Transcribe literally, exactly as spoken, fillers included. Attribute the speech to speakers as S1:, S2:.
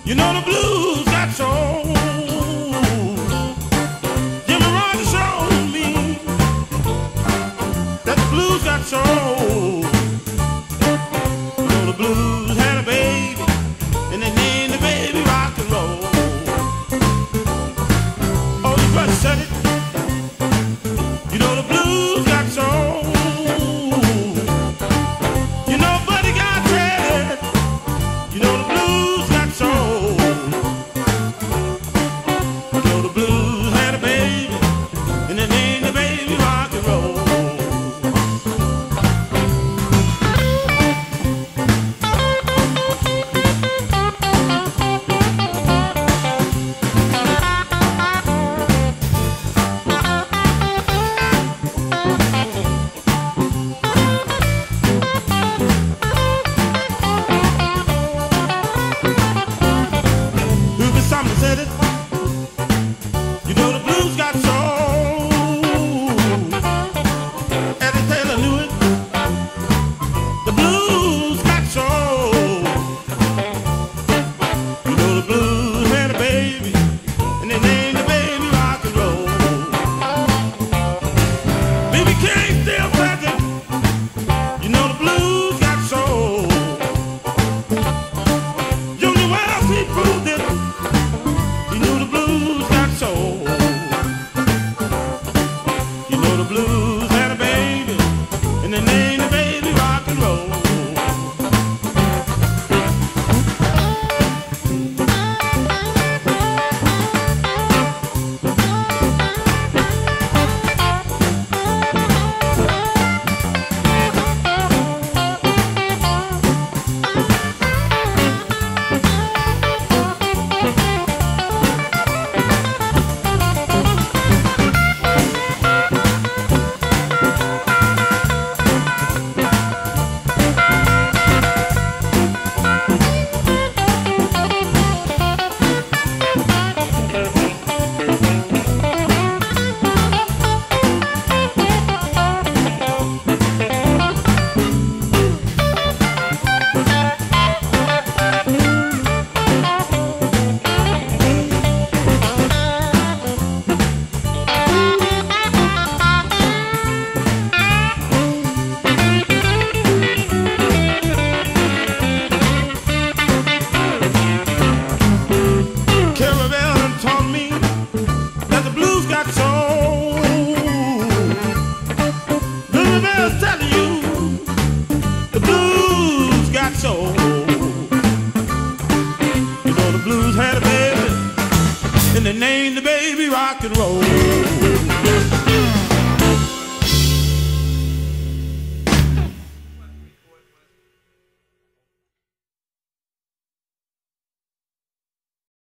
S1: You know the blues got soul. Jimmy Rogers showed me that the blues got soul. You know the blues had a baby, and they named the baby rock and roll. Oh, the bus said it. You know the blues got soul. You know Buddy got red. You know the blues got soul. You know the blues had a baby, and they named the baby rock and roll. Something said it. You know the blues got soul. Eddie Taylor knew it. The blues got soul. You know the blues had a baby, and they named the baby rock and roll. B B King still present. You know the blues got soul. Junior Wells, he proved it. You know the blues got soul. You know the blues had a baby, and they named the baby rock and roll. Lurrie Bell's telling you the blues got soul. You know the blues had a baby, and they named the baby rock and roll.